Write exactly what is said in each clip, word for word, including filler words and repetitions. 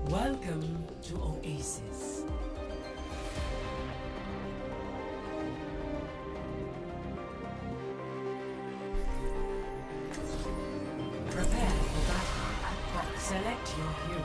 Welcome to Oasis. Prepare for battle. Select your hero.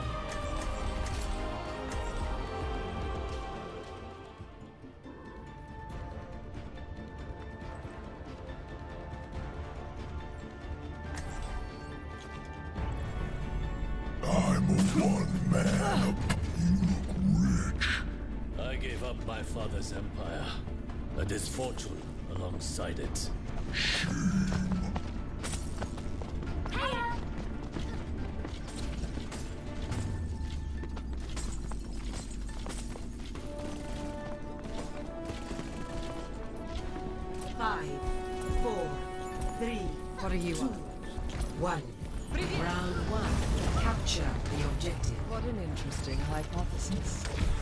One man, you look rich. I gave up my father's empire, and his fortune alongside it. Shame. Five, four, three. What are you on? One. Round one. Capture the objective. What an interesting hypothesis.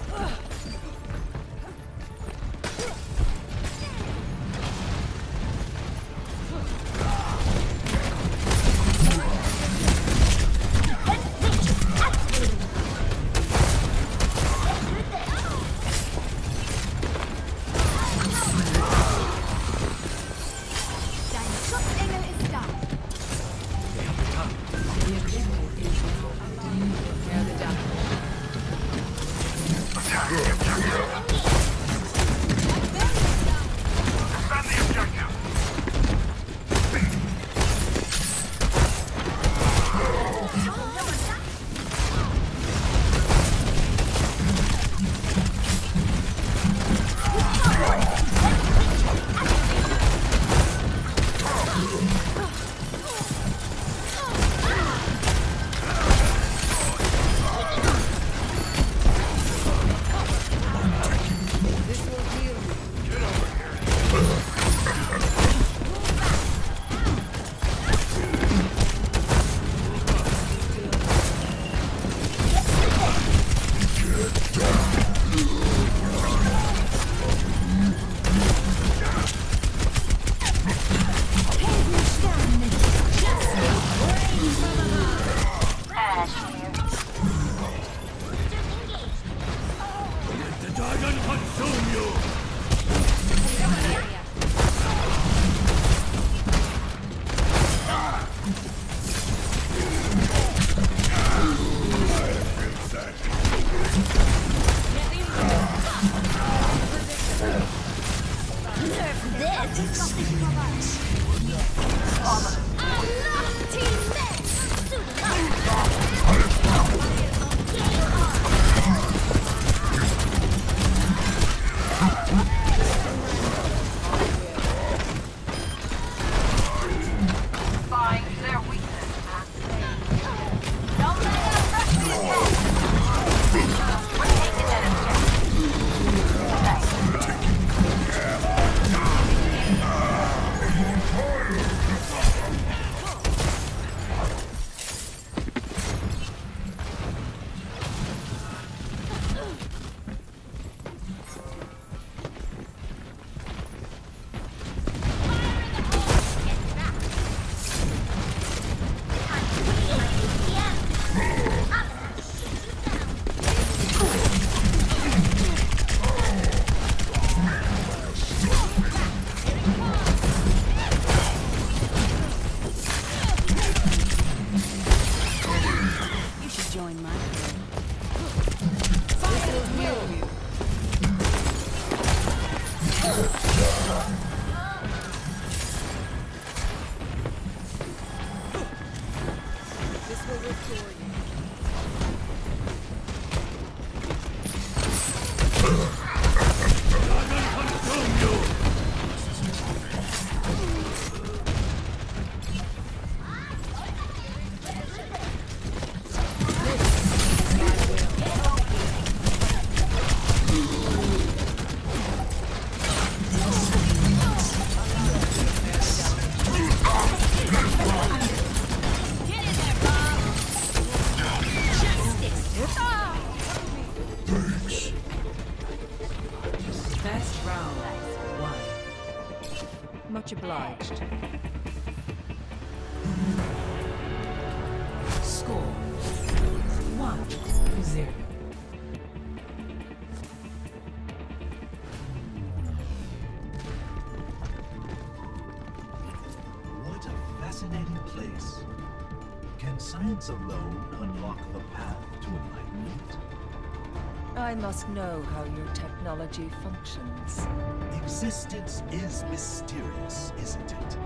Much obliged. Score one zero. science alone unlock the path to enlightenment? I must know how your technology functions. Existence is mysterious, isn't it?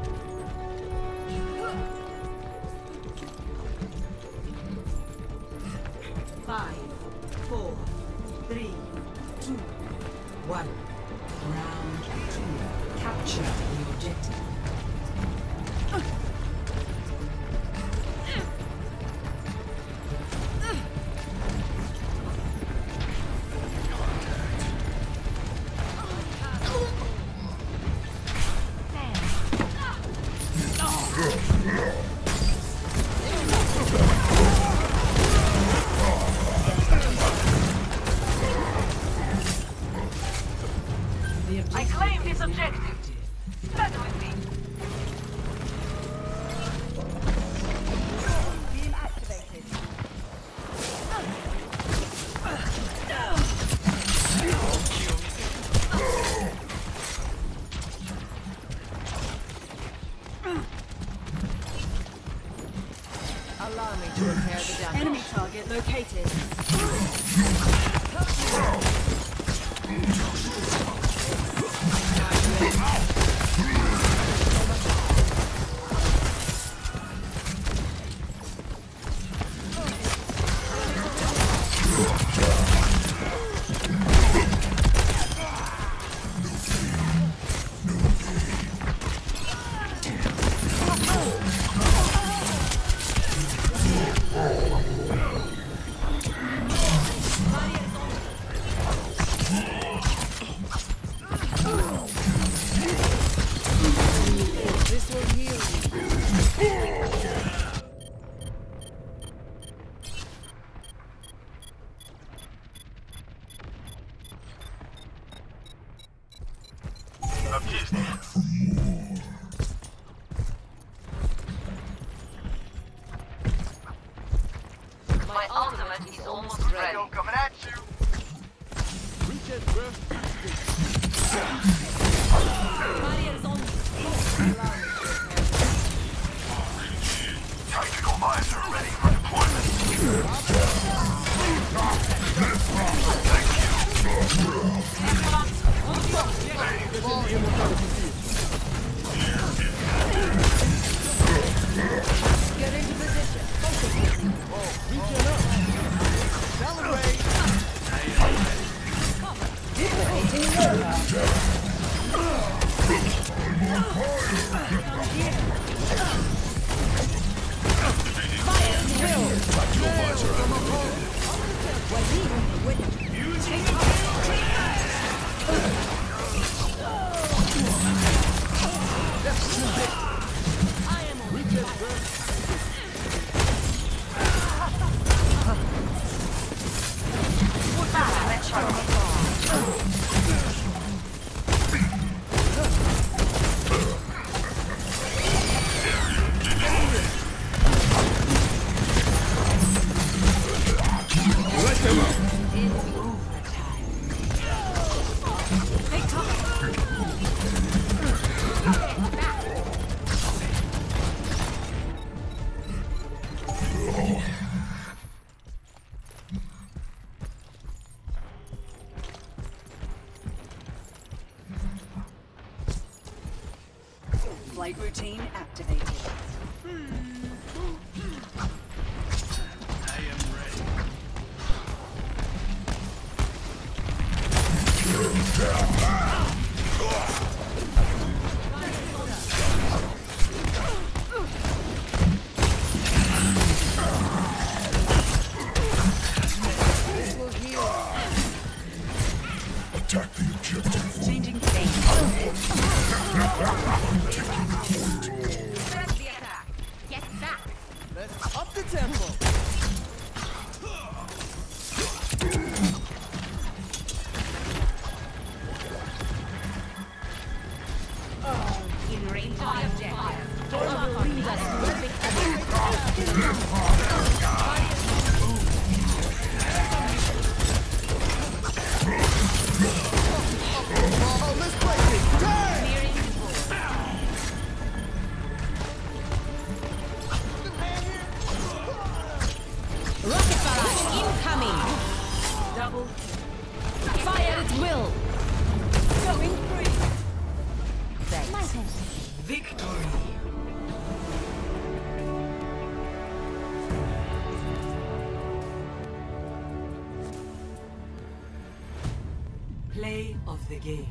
Five, four, three, two, one. Round two. Capture the objective. I claim this objective. Stand with me. Beam activated. Allow me to repair the damage. Enemy target located. This will heal you. My ultimate is almost ready. Coming at you. Barriers on. Tactical visor ready for deployment. Get into position. Flight routine activated. Attack the objective. Changing phase. Press the attack. Get back. Let's up the tempo. Coming! Double Fire at will! Going free. Thanks. victory. Play of the game.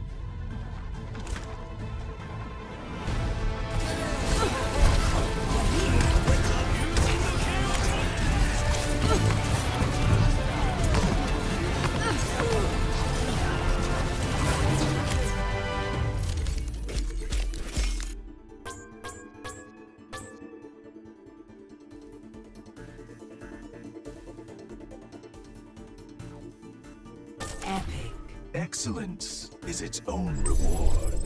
Epic. Excellence is its own reward.